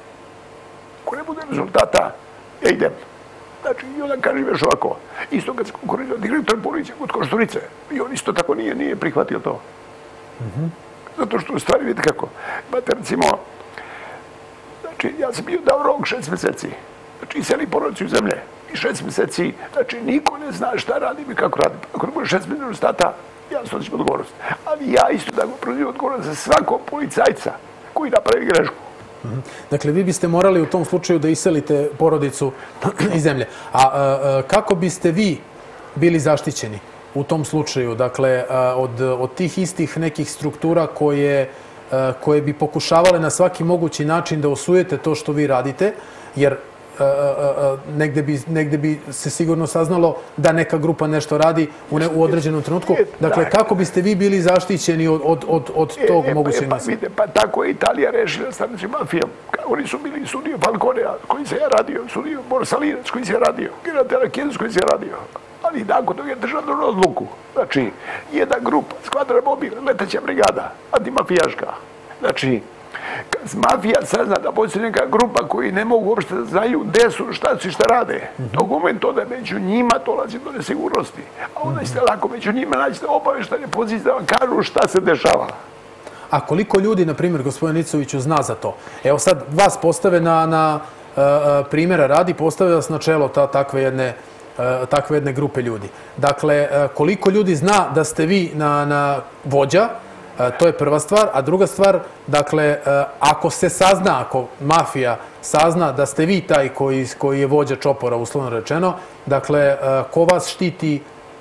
ako ne bude rezultata, ja idem. Znači, i onda kažem još ovako, isto kad sam konkurirao direktor policije kod Košturice, i on isto tako nije, nije prihvatio to. Zato što u stvari, vidite kako, imate recimo, znači, ja sam bio dao rok šest meseci, znači, iseli porodicu iz zemlje, i šest meseci, znači, niko ne zna šta radim i kako radim. Ako ne bude šest meseci rezultata, ja snosim odgovornost. Ali ja isto tako preuzimam odgovornost za svakog policajca koji napravi grešku. Dakle, vi biste morali u tom slučaju da iselite porodicu iz zemlje. A kako biste vi bili zaštićeni u tom slučaju? Dakle, od, od tih istih nekih struktura koje, koje bi pokušavale na svaki mogući način da osujete to što vi radite, jer negde bi, negde bi se sigurno saznalo da neka grupa nešto radi u, ne, u određenom trenutku. Dakle, kako biste vi bili zaštićeni od, od, od, od tog mogućeg nasilja? Pa tako je Italija rešila sa mafijom. Oni su bili sudio Falconea, koji se je radio, sudio Borsalinac, koji se je radio, general Kjens, koji se je radio. Ali nakon toga je državnu odluku. Znači, jedna grupa, skvadra mobil, leteća brigada, antimafijaška. Znači, kad mafija sazna da postoji neka grupa koji ne mogu uopšte da znaju gde su, šta su i šta rade, tog momenta da među njima dolazi do nesigurnosti. A onda ćete lako među njima naćete obaveštane pozicije da vam kažu šta se dešava. A koliko ljudi, na primjer, gospodin Nicoviću, zna za to? Evo sad vas postave na, na primjera radi, postave vas na čelo ta, takve jedne takve jedne grupe ljudi. Dakle, koliko ljudi zna da ste vi na, na vođa, to je prva stvar. A druga stvar, dakle, ako se sazna, ako mafija sazna da ste vi taj koji, koji je vođa čopora, uslovno rečeno, dakle, ko vas štiti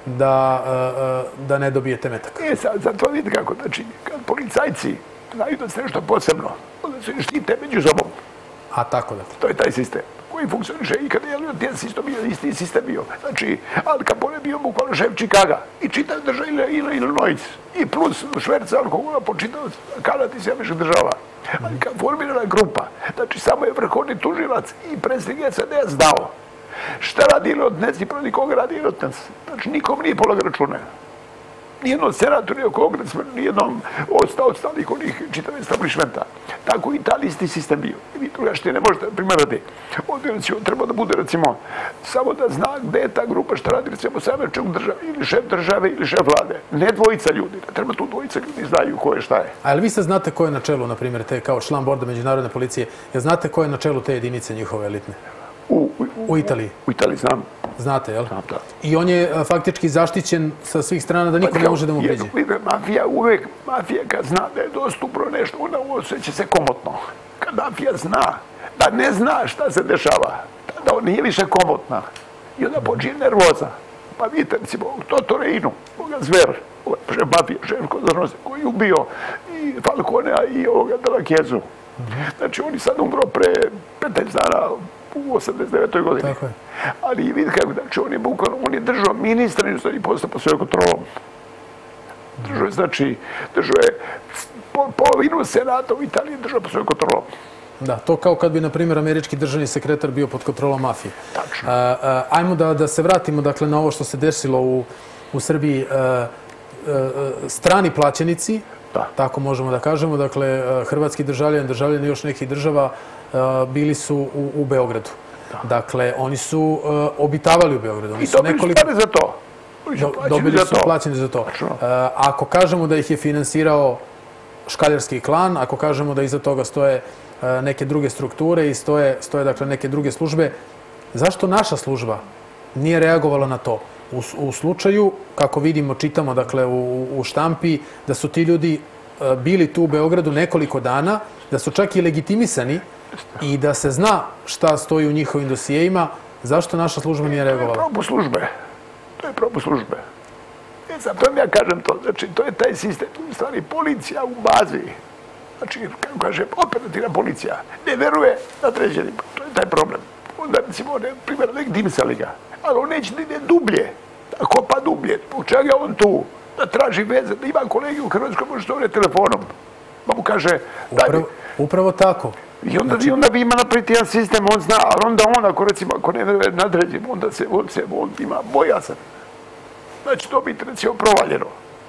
da, da ne dobijete metak? E, sad, sad to vidite kako, znači, kad policajci znaju da ste nešto posebno, onda se štite među sobom. A tako, dakle. To je taj sistem koji funkcioniše i kada je Elliot isto bio, isti sistem bio. Znači, Al Capone bio bukvalno šef Čikaga i čitav država ili Illinois i plus šverca alkohola po čitav Kanadi iz američkih država. Ali kad formirana grupa, znači samo je vrhovni tužilac i predsjednik S A D-a znao šta radi Ilotnec i protiv koga radi Ilotnec. Znači, nikom nije polaga račune. Nijednom senatu, nijednom kongresu, nijednom ostalih onih čitave establishmenta. Tako i Italiji isti sistem bio. I vi drugačije ne možete primarati. Ovdje treba da bude, recimo, samo da zna gde je ta grupa šta radi, recimo, samečnog države, ili šef države, ili šef vlade. Ne dvojica ljudi. Treba tu dvojica ljudi znaju ko je šta je. A li vi sad znate ko je na čelu, na primjer, te kao član borda međunarodne policije, jel znate ko je na čelu te jedinice njihove elitne? U, u, u Italiji? U Italiji znam. Znate, jel? I on je faktički zaštićen sa svih strana da niko ne može da mu priđe. Mafija uvek, mafija kad zna da je dostupno nešto, ona osjeća se komotno. Kad mafija zna da ne zna šta se dešava, da on nije više komotna. I onda počinje nervoza. Pa vidite, recimo, Totorinu, ovoga Zver, šef mafije, šef Kozarnose, koji je ubio i Falconea i ovoga Delakezu. Znači, on je sad umro pre petnaest dana u osamdeset devetoj godini. Ali vidite kako, znači, on je bukvalno, on je držao ministra i postao pod svojom kontrolom. Držao je, znači, držao je polovinu senata u Italiji držao pod svojom kontrolom. Da, to kao kad bi, na primjer, američki državni sekretar bio pod kontrolom mafije. Tačno. Ajmo da se vratimo, dakle, na ovo što se desilo u Srbiji. Strani plaćenici, tako možemo da kažemo, dakle, hrvatski državljani, državljani još nekih država, bili su u Beogradu. Dakle, oni su obitavali u Beogradu. I dobili su pare za to. Dobili su plaćeni za to. Ako kažemo da ih je finansirao škaljarski klan, ako kažemo da iza toga stoje neke druge strukture i stoje, dakle, neke druge službe, zašto naša služba nije reagovala na to? U slučaju, kako vidimo, čitamo, dakle, u štampi, da su ti ljudi bili tu u Beogradu nekoliko dana, da su čak i legitimisani i da se zna šta stoji u njihovim dosijejima, zašto naša služba nije reagovala? To je propust službe. To je propust službe. E sad, to ja kažem to. Znači, to je taj sistem. U stvari, policija u bazi, znači, kako kažem, operativna policija, ne veruje nadređenima. To je taj problem. Onda, recimo, primjer, legitimisali ga. Ali on neće da ide dublje, da kopa dublje. Zbog čega je on tu? Da traži veze, da ima kolegi u Hrvatskoj, može to vrije telefonom. Pa mu kaže... Upravo tako. I onda vi ima napraviti jedan sistem, on zna, ali onda on, ako recimo, ako ne veruje nadređen, onda se, on se, on ima bojasan. Znači, to biti, recimo, provaljeno.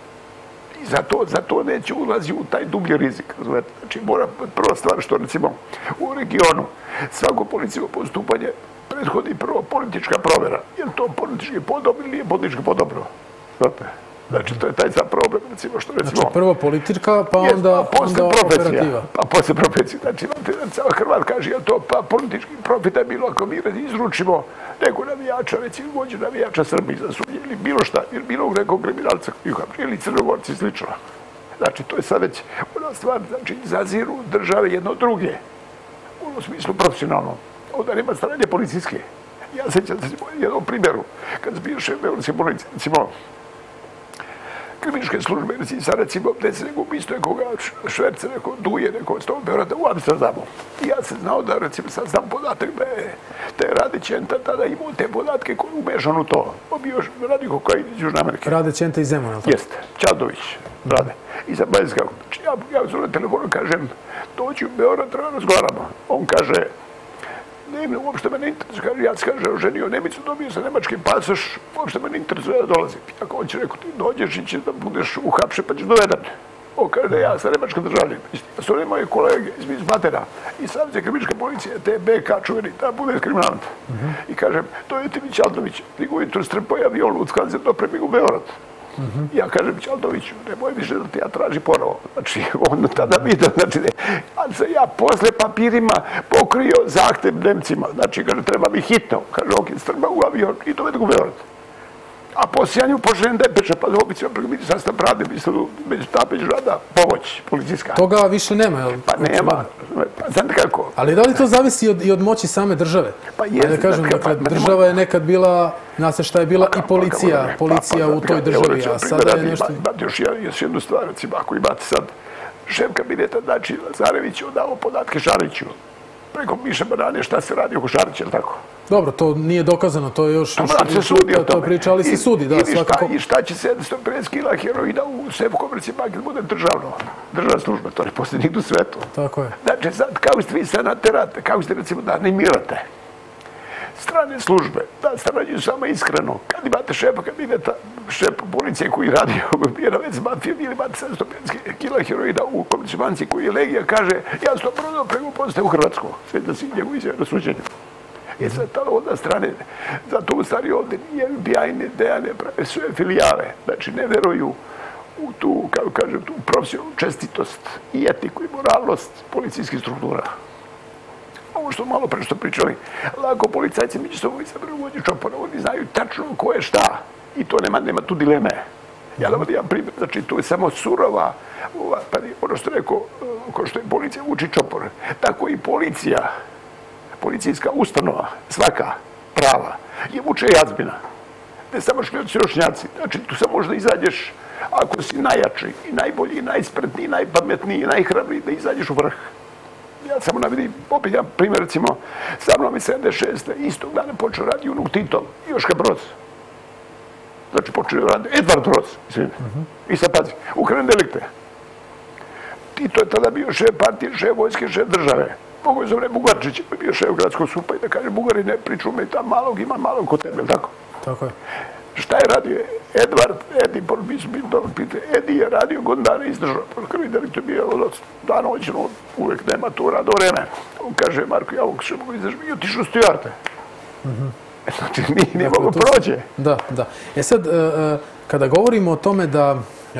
I zato, zato neće ulazi u taj dublji rizik, razumete. Znači, mora, prva stvar što, recimo, u regionu, svako policijsko postupanje prethodi prvo politička provjera. Je li to politički podobno ili nije politički podobno? Znate? Znači, to je taj sad problem, recimo, što recimo... Znači, prvo politika, pa onda operativa. Pa posle profesija. Znači, Hrvat kaže, je li to politički profita je bilo ako mi izručimo nekog navijača, recimo, vođe navijača Srbiji za sudje, ili bilo šta, ili bilo nekog kriminalca, ili crnogorci i slično. Znači, to je sad već ona stvar, znači, zaziru države jedno druge, u smislu profesionalno. Onda nema strane policijske. Ja sećam se jednom primjeru, kad sam bio šef Beogradske policije, recimo, kriminalističke službe, recimo, gde se neko ubistvo nekoga šverca, neko duje, neko s tog Beograda u Amsterdamu. I ja sam znao da, recimo, sad znam podatak da je te Rade Ćenta tada imao te podatke koji je umešan u to. On bio radi kokain iz Južne Amerike. Rade Ćenta iz Zemuna, tako? Jeste, Čadović, Rade. I sad baš kako, ja u svojom telefonu kažem, dođi u Beograd, treba razgovaramo. On kaže, ne, uopšte me ne interesuje, ja se kaže, oženio Nemicu, dobio sam nemački pasoš, uopšte me ne interesuje da dolazim. Ako on će rekao, ti dođeš i će da budeš uhapšen, pa ćeš doveden. On kaže, ja sam nemačka državljen. Su oni moji kolege iz Matera i Savjeza kriminalističke policije, te B K čuveni, da bude kriminalant. I kažem, to je Timi Ćaldović, nego je tu strpao avion u Skanzen, dopremi u Beograd. Ja kažem Ćaldoviću, nemoj više da ti ja traži ponovo. Znači, on tada vidio, znači, ali sam ja posle papirima pokrio zahtev Nemcima. Znači, kaže, treba mi hitno. Kaže, ok, strma u avion i dovedu u Beograd. A po sjanju pošaljem depeče, pa obično preko ministarstva pravde, mislim, među tapeć rada, pomoć policijska. Toga više nema, jel? Pa nema. Znate kako? Ali da li to zavisi i od moći same države? Pa jest. Da kažem, dakle, država je nekad bila, zna se šta je bila i policija, policija u toj državi, a sada je nešto... Imate još jednu stvar, recimo, ako imate sad šef kabineta, znači, Lazarević je dao podatke Šariću. Preko Miše Banane šta se radi oko Šarića, ili tako? Dobro, to nije dokazano, to je još... To se sudi o tome. Priča, ali se sudi, da, svakako. I šta će sedamsto pedeset kila heroina u sefu komercije banke da bude državno, državna služba, to ne postoji nigdje u svetu. Tako je. Znači, sad, kako ste vi sad naterate, kako ste, recimo, da animirate strane službe, da sarađuju samo iskreno. Kad imate šefa kabineta, šef policije koji radi je na već s mafijom ili imate sedamsto pedeset kila heroina u komercijskoj banci koji je legija, kaže, ja sam to prodao preko postaje u Hrvatsku. Sve da si njegu izjave na suđenju. I sad tada onda strane, zato u stvari ovdje nije F B I, ne D E A, ne prave sve filijale. Znači, ne veruju u tu, kako kažem, tu profesionalnu čestitost i etiku i moralnost policijskih struktura. ovo što malo pre što pričali, lako policajci među sobom izaberu vođu čopora, oni znaju tačno ko je šta i to nema, nema tu dileme. Ja da vam primjer, znači tu je samo surova, pa ono što rekao, ko što je policija uči čopor, tako i policija, policijska ustanova, svaka prava, je uče jazbina. Ne samo škljoci rošnjaci, znači tu samo možda izađeš, ako si najjači, i najbolji, i najspretniji, i najpametniji, i najhrabriji, da izađeš u vrh. Ja samo navidim, opet ja primjer, recimo, sa mnom je sedamdeset šeste istog dana počeo radi unuk Tito, Joška Broz. Znači, počeo radi Edvard Broz, mislim. I sad pazi, ukraden delikte. Tito je tada bio šef partije, šef vojske, šef države. Mogu je zove Bugarčić, bio šef gradskog supa i da kaže, Bugari, ne pričume, tam malog ima malog kod tebe, tako? Tako je. Šta je radio Edvard, Edi, Edi je radio godin dana izdržao. Prvi delikt je bio od dana oćeno, uvek nema to rado vreme. On kaže, Marko, ja ovog še mogu izdržati, i otišu u Stujarte. Znači, nije mogo prođe. Da, da. E sad, kada govorimo o tome da,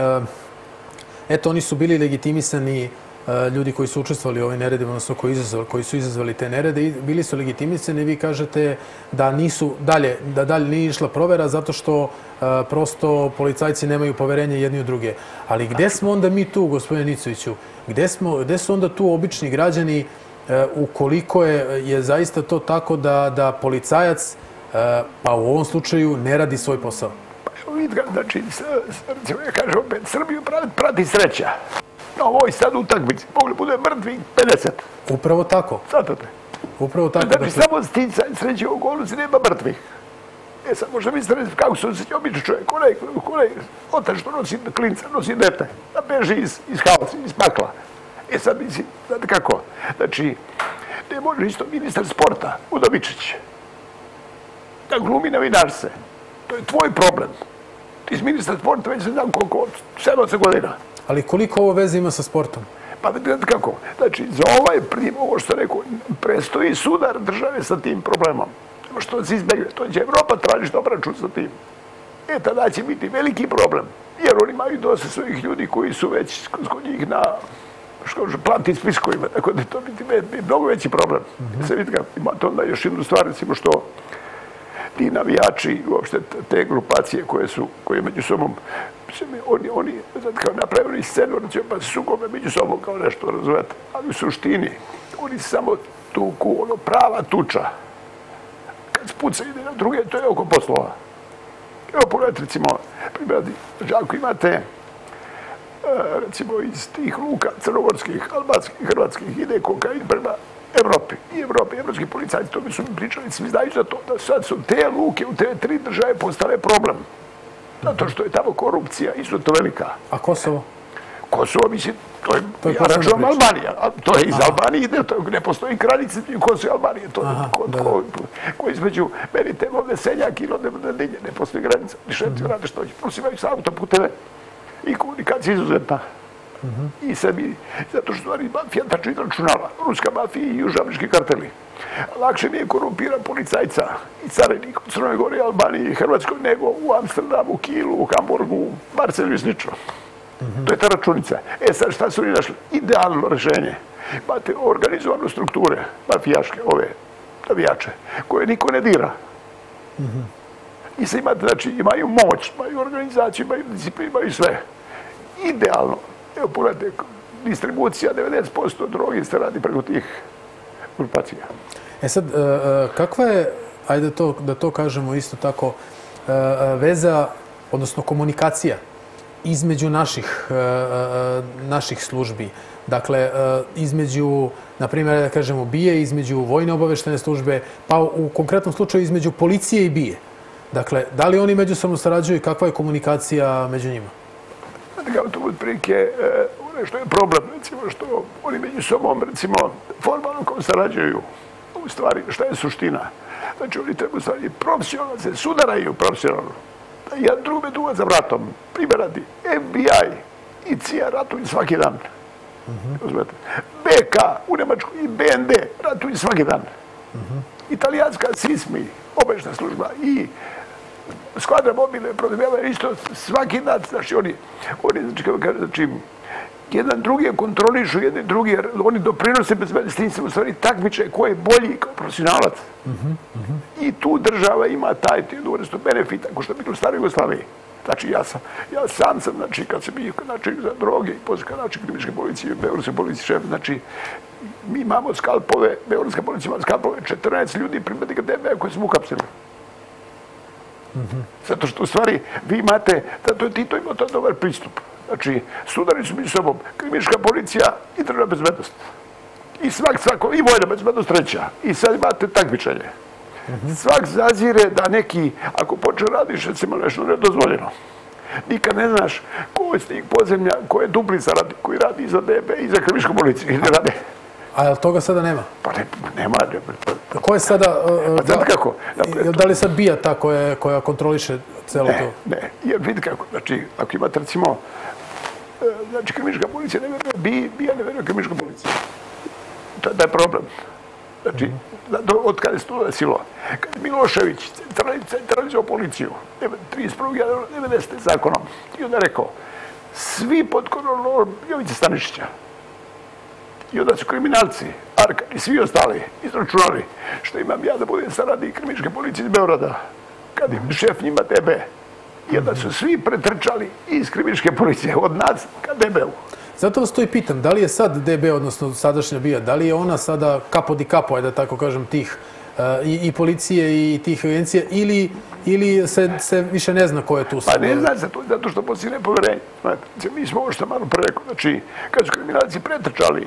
eto, oni su bili legitimisani ljudi koji su učestvovali u ovoj neredi, odnosno koji su izazvali te nerede, bili su legitimisani i vi kažete da nisu dalje, da dalje nije išla provera zato što prosto policajci nemaju poverenje jedni u druge. Ali gde smo onda mi tu, gospodine Nicoviću? Gde su onda tu obični građani ukoliko je zaista to tako da policajac, pa u ovom slučaju, ne radi svoj posao? Vidite, znači, recimo ja kažem opet, Srbiju prati sreća. Na ovoj sad utakmici, mogli bude mrtvi pedeset. Upravo tako. Svatate. Upravo tako. Znači, samo sticaj sreće u okolici nema mrtvih. E sad možda mislite kako se osjeća običan čovjek, onaj otac što nosi klinca, nosi dete, da beži iz haosa, iz pakla. E sad mislim, znate kako, znači, ne može isto ministar sporta, Udovičić, da glumi novinarce. To je tvoj problem. Ti si ministar sporta, već se znam koliko, sedam godina. Ali koliko ovo veze ima sa sportom? Pa vidite kako, znači, za ovaj prim, ovo što rekao, prestoji sudar države sa tim problemom. Što se izbegne, to će Evropa tražiti obračun sa tim. E, tada će biti veliki problem, jer oni imaju dosta svojih ljudi koji su već kod njih na platnim spiskovima, tako da to biti mnogo veći problem. Se vidite kako, imate onda još jednu stvar, recimo što ti navijači, uopšte te grupacije koje su, koje među sobom, oni, oni, znači, kao napravili scenu, recimo, pa se sukobe među sobom kao nešto, razumete, ali u suštini, oni samo tuku, ono, prava tuča. Kad spuca ide na druge, to je oko poslova. Evo, pogledajte, recimo, primjer, ako imate, recimo, iz tih luka crnogorskih, albanskih, hrvatskih, ide kokain prema Evropi. I Evropi, evropski policajci, to mi su mi pričali, svi znaju za to, da sad su te luke u te tri države postale problem. Zato što je tamo korupcija izuzetno velika. A Kosovo? Kosovo, mislim, to je, ja računam Albanija. To je iz Albanije, ne postoji granice između Kosova i Albanije. To je ko između, meni te ovdje seljak i rodne mladinje, ne postoji granica. Nišetci rade što će, prosimaju sa autoputeve i komunikacija izuzetna. I sebi, zato što stvari mafija tačno izračunala. Ruska mafija i južnoamerički karteli. Lakše mi je korumpira policajca i carinik u Crnoj Gori, Albaniji i Hrvatskoj nego u Amsterdamu, Kielu, u Hamburgu, u Marselju i slično. To je ta računica. E sad šta su oni našli? Idealno rešenje. Imate organizovane strukture, mafijaške, ove navijače, koje niko ne dira. I sad imate, znači, imaju moć, imaju organizaciju, imaju disciplinu, imaju sve. Idealno. Evo, pogledajte, distribucija devedeset posto droge se radi preko tih grupacija. E sad, kakva je, ajde da to kažemo isto tako, veza, odnosno komunikacija između naših službi? Dakle, između, na primjer, da kažemo, BIA, između vojne obaveštene službe, pa u konkretnom slučaju između policije i BIA. Dakle, da li oni međusobno sarađuju i kakva je komunikacija među njima? Znate kao to od prilike, ono što je problem, recimo što oni među sobom, recimo, formalno kao sarađuju, u stvari, šta je suština? Znači, oni treba u stvari profesionalno se sudaraju profesionalno. Da jedan drugi duva za vratom. Primjer radi, F B I i C I A ratuju svaki dan. B K u Nemačkoj i B N D ratuju svaki dan. Italijanska S I S M I, obavještajna služba i skvadra mobilne protivjela isto svaki dan. Znači, oni, oni, znači, jedan drugi kontrolišu, jedni drugi, jer oni doprinose bezbednosti, se u stvari takmiče ko je bolji kao profesionalac. I tu država ima taj jednu vrstu benefita, ko što je bilo u staroj Jugoslaviji. Znači, ja sam, ja sam sam, znači, kad sam bio način za droge i poslije kad način kriminalističke policije, beogradske policije šef, znači, mi imamo skalpove, beogradska policija ima skalpove, četrnaest ljudi pripadnika D B koji smo uhapsili. Zato što, u stvari, vi imate, zato je Tito imao to dobar pristup. Znači, sudari su među sobom kriminalistička policija i državna bezbednost. I svak, svako, i vojna bezbednost treća. I sad imate takmičenje. Svak zazire da neki, ako počne radiš, recimo nešto nedozvoljeno. Nikad ne znaš ko je stik podzemlja, ko je duplica radi, koji radi za D B i za kriminalističku policiju. I ne rade. A jel toga sada nema? Pa ne, nema. Ne, pa, ko je sada... Uh, pa znate kako? Da, da li sad bija ta koja, koja kontroliše celo ne, to? Ne, jer vidite kako. Znači, ako imate recimo... Znači, kriminalistička policija ne veruje, bi, bija ne veruje kriminalistička policija. To je taj problem. Znači, od kada se to desilo, kad je Milošević centralizao policiju, trideset prvog januara devedesete zakonom, i onda je rekao, svi pod kontrolom Jovice Stanišića, i onda su kriminalci, Arkan i svi ostali izračunali što imam ja da budem saradnik kriminalističke policije iz Beograda, kad im šef njima D B. I onda su svi pretrčali iz kriminalističke policije od nas ka D B-u. Zato vas to i pitam, da li je sad D B, odnosno sadašnja bija, da li je ona sada kapo di kapo, da tako kažem, tih i policije i tih agencija, ili se više ne zna ko je tu sad? Pa ne zna se to, zato što postoji nepoverenje. Mi smo ovo što malo pre rekao, znači, kad su kriminalci pretrčali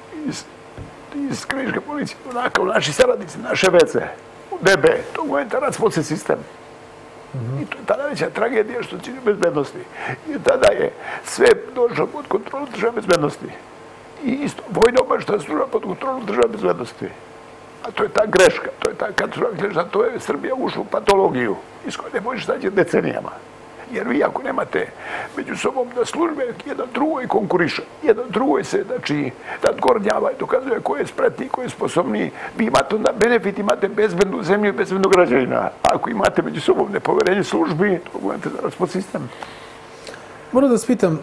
iz kriminalističke policije, onako, naši saradnici, naše vece, u D B, to momenta raspod sistem. I to je ta najveća tragedija što cilju bezbednosti. I tada je sve došlo pod kontrolu države bezbednosti. I isto, vojna obavještajna služba pod kontrolu države bezbednosti. A to je ta greška, to je ta katastrofalna, to je Srbija ušla u patologiju iz koje ne možeš naći decenijama. Jer vi ako nemate među sobom da službe jedan drugoj konkuriše, jedan drugoj se, znači, nadgornjava i dokazuje ko je spretniji, ko je sposobniji, vi imate onda benefit, imate bezbednu zemlju i bezbednu građanina. Ako imate među sobom nepoverenje službi, to budete za raspod sistem. Moram da vas pitam,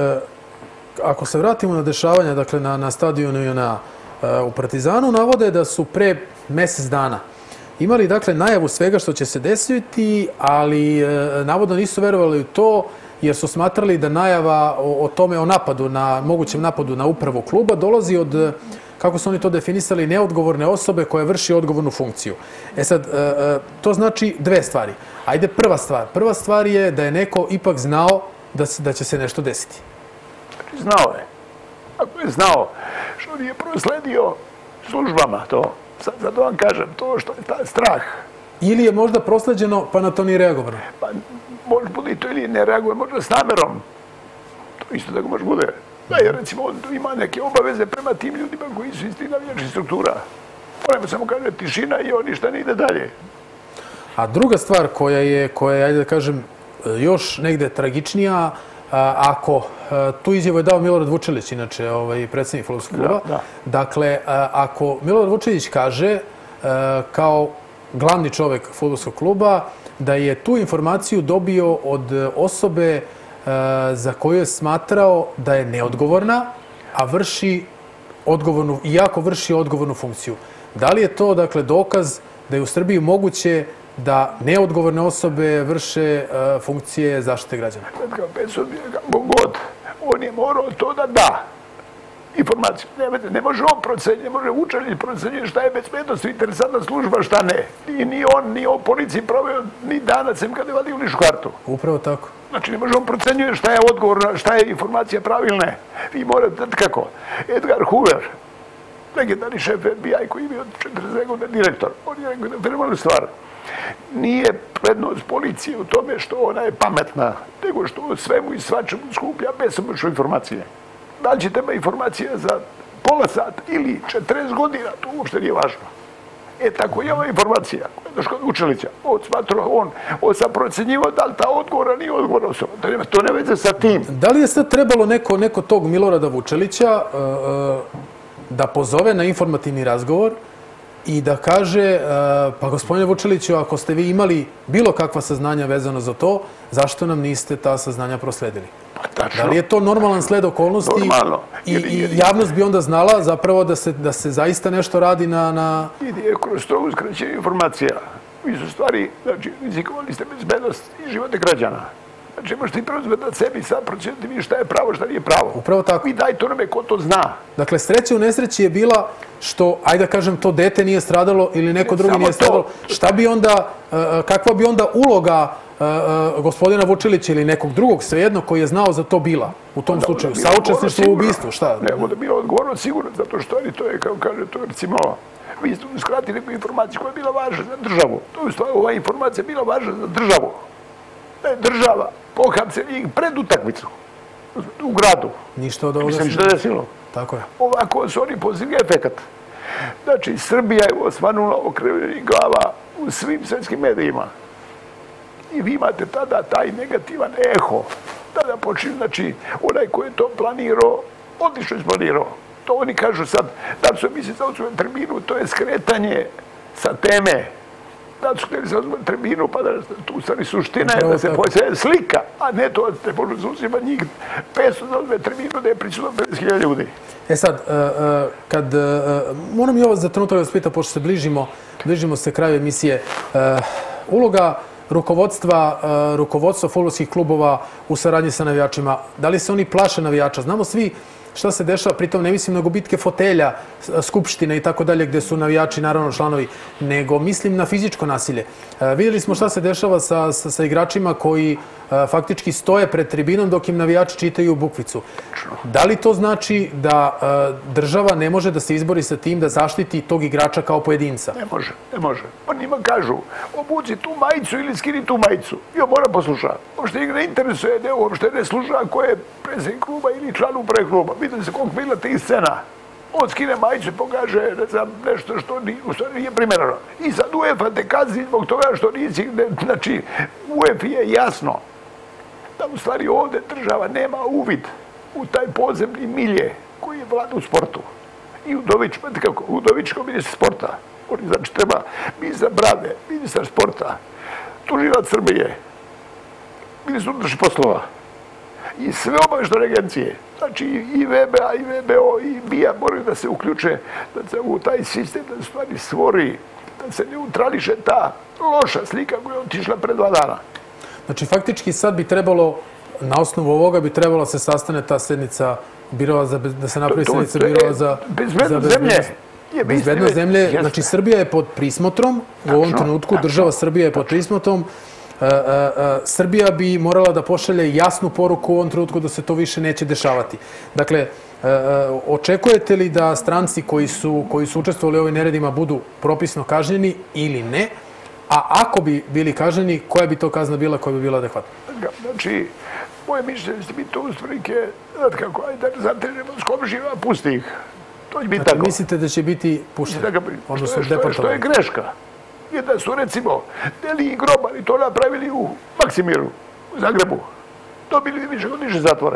ako se vratimo na dešavanja, dakle, na stadionu i u Partizanu, navode da su pre mesec dana imali, dakle, najavu svega što će se desiti, ali navodno nisu verovali u to, jer su smatrali da najava o tome, o napadu, na mogućem napadu na upravu kluba, dolazi od, kako su oni to definisali, neodgovorne osobe koja vrši odgovornu funkciju. E sad, to znači dve stvari. Ajde, prva stvar. Prva stvar je da je neko ipak znao da će se nešto desiti. Znao je. Ako je znao, što nije prosledio službama to. Zato vam kažem, to što je taj strah. Ili je možda prosleđeno, pa na to nije reagovano? Pa može bude i to ili ne reaguje, možda s namerom. To isto tako može bude. Da je, recimo, on ima neke obaveze prema tim ljudima koji su isti navijačkih struktura. Moramo samo kaže tišina i on ništa ne ide dalje. A druga stvar koja je, koja, ajde da kažem, još negde tragičnija, ako, tu izjavu je dao Milorad Vučelić, inače predsjednik fudbalskog kluba, dakle, ako Milorad Vučelić kaže, kao glavni čovek fudbalskog kluba, da je tu informaciju dobio od osobe za koju je smatrao da je neodgovorna, a vrši odgovornu, iako vrši odgovornu funkciju. Da li je to, dakle, dokaz da je u Srbiji moguće da neodgovorne osobe vrše funkcije zaštite građana? Kako god, on je morao to da da informaciju. Ne može on proceniti, ne može Vučelić proceniti šta je bezbednost, interesantna služba, šta ne. Ni on, ni on policiji proveo ni dana sem kada je vadio ličnu kartu. Upravo tako. Znači, ne može on procenjuje šta je odgovorna, šta je informacija pravilne. Vi morate, znate kako, Edgar Hoover, legendarni šef F B I koji je bio četrdeset godina direktor, on je rekao da je fenomenalna stvar. Nije prednost policije u tome što ona je pametna, nego što o svemu i svačemu skuplja besomučno informacije. Da li će tema informacija za pola sata ili četrdeset godina, to uopšte nije važno. E, tako je ova informacija koja je došla od Vučelića. On smatrao, on, on sam procenjivao da li ta odgovora nije odgovor osoba. To ne veze sa tim. Da li je sad trebalo neko, neko tog Milorada Vučelića uh, uh, da pozove na informativni razgovor i da kaže, pa gospodine Vučeliću, ako ste vi imali bilo kakva saznanja vezano za to, zašto nam niste ta saznanja prosledili? Da li je to normalan sled okolnosti? Normalno. I javnost bi onda znala zapravo da se zaista nešto radi na... Ide kroz to uskraćenje informacija. Vi su stvari, znači, rizikovali ste bezbednost i živote građana. Znači, možete i preuzeti sebi sad proceniti vi šta je pravo, šta nije pravo. Upravo tako. I dajte onome ko to zna. Dakle, sreća u nesreći je bila što, ajde da kažem, to dete nije stradalo ili neko drugi nije stradalo. Šta bi onda, kakva bi onda uloga gospodina Vučelića ili nekog drugog, svejedno, koji je znao za to bila u tom slučaju? Saučesništvo u ubistvu, šta? Ne, onda bila odgovorno sigurno, zato što to je, kao kaže, to je recimo, vi ste uskratili neku informaciju koja je bila važna za državu. To je stvar, ova informacija je bila važna za državu. Da je država pohapsila pred utakmicu u gradu. Ništa od ovoga se ništa desilo. Tako je. Ovako su oni postigli efekat. Znači, Srbija je osvanula okrevenih glava u svim svjetskim medijima. I vi imate tada taj negativan eho. Tada počinje, znači, onaj koji je to planirao, odlično isplanirao. To oni kažu sad, da su emisije za odsuvenu terminu, to je skretanje sa teme. Da su htjeli za odsuvenu terminu, pa da tu stvari suština je da se pojasve slika, a ne to da se možda zauzima njih petsto za odsuvenu terminu da je prisutno pedeset hiljada ljudi. E sad, kad, moram i ovo za trenutak da vas pita, pošto se bližimo, bližimo se kraju emisije, uloga rukovodstva, rukovodstva fudbalskih klubova u saradnji sa navijačima, da li se oni plaše navijača? Znamo svi šta se dešava, pritom ne mislim na gubitke fotelja, skupštine i tako dalje, gde su navijači, naravno članovi, nego mislim na fizičko nasilje. Vidjeli smo šta se dešava sa, sa, sa igračima koji faktički stoje pred tribinom dok im navijači čitaju bukvicu. Da li to znači da država ne može da se izbori sa tim da zaštiti tog igrača kao pojedinca? Ne može, ne može. Oni njima kažu, obuci tu majicu ili skini tu majicu. I on mora poslušati. Uopšte ih ne interesuje, ne, uopšte ne sluša ko je predsjednik kluba ili član uprave kluba. Vidite se koliko bila tih scena. On skine majicu i pokaže, ne znam, nešto što u stvari nije primjereno. I sad UEFA te kazni zbog toga što nisi, znači, UEFA je jasno da u stvari ovdje država nema uvid u taj podzemni milje koji je vlada u sportu. I Udović, kako, Udović kao ministar sporta. Oni znači treba ministar brade, ministar sporta, tužilac Srbije, ministar unutrašnjih poslova i sve obaveštene agencije. Znači i V B A, i V B O, i B I A moraju da se uključe da se u taj sistem da stvari stvori, da se neutrališe ta loša slika koja je otišla pred dva dana. Znači, faktički sad bi trebalo, na osnovu ovoga bi trebalo se sastane ta sednica birova, da se napravi sednica birova za bezbednost zemlje. Bezbednost zemlje. Znači, Srbija je pod prismotrom, u ovom trenutku država Srbija je pod prismotrom. Srbija bi morala da pošalje jasnu poruku u ovom trenutku da se to više neće dešavati. Dakle, očekujete li da stranci koji su, koji su učestvovali u ovim neredima budu propisno kažnjeni ili ne? A ako bi bili kažnjeni, koja bi to kazna bila, koja bi bila adekvatna? Znači, moje mišljenje će biti to uspredike, znate kako, ajde, zatežemo s komšima, pusti ih. To će biti tako. Znači, mislite da će biti pušteni? Odnosno, deportovani? Što je greška. Je da su, recimo, Deli i Grobari to napravili u Maksimiru, u Zagrebu. Dobili više godišnje zatvore.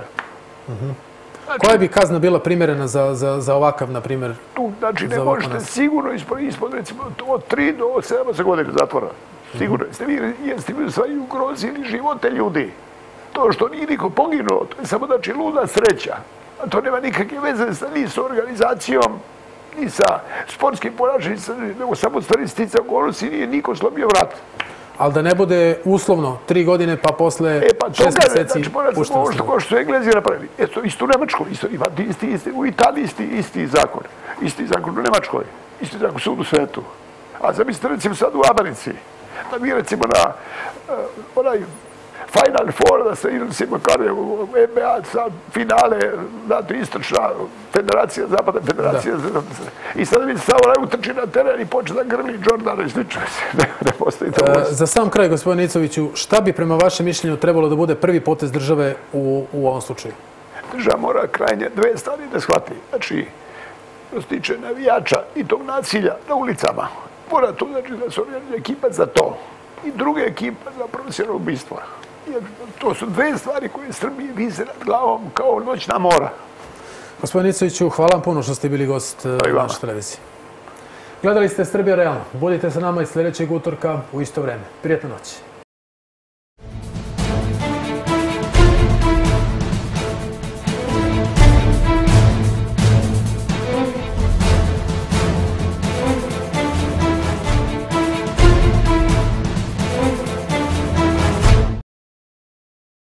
Koja bi kazna bila primjerena za ovakav, na primjer? Tu, znači, ne možete sigurno ispod, recimo, od tri do sedam godina zatvora. Sigurno. Jeste vi svi ugrozili živote ljudi. To što nije niko poginuo, to je samo, znači, luda sreća. A to nema nikakve veze ni sa organizacijom, ni sa sportskim ponašanjem, nego samo stvari stica okolnosti, nije niko slomio vrat. Ali da ne bude uslovno tri godine, pa posle šest mjeseci pušteno. Ovo što su Englezi napravili. Eto, isto u Nemačkoj, u Italiji isti zakon. Isti zakon u Nemačkoj, isti zakon u svuda u svetu. A zamislite, recimo sad u Americi, da mi recimo na onaj Final Four, da se recimo kada u N B A sad finale, zato istočna federacija, zapadna federacija. I sad vidite, samo onaj utrči na teren i počne da grli Jordana i slično se. Ne postoji to vlast. Za sam kraj, gospodine Icoviću, šta bi prema vašem mišljenju trebalo da bude prvi potez države u ovom slučaju? Država mora krajnje dve stvari da shvati. Znači, što se tiče navijača i tog nasilja na ulicama, mora to znači da se organizuje ekipa za to i druga ekipa za profesionalno ubistvo. To su dve stvari koje Srbije vise nad glavom kao noćna mora. Gospodin Icoviću, hvala vam puno što ste bili gost naše televizije. Gledali ste Srbija realno. Budite sa nama i sljedećeg utorka u isto vreme. Prijetna noć.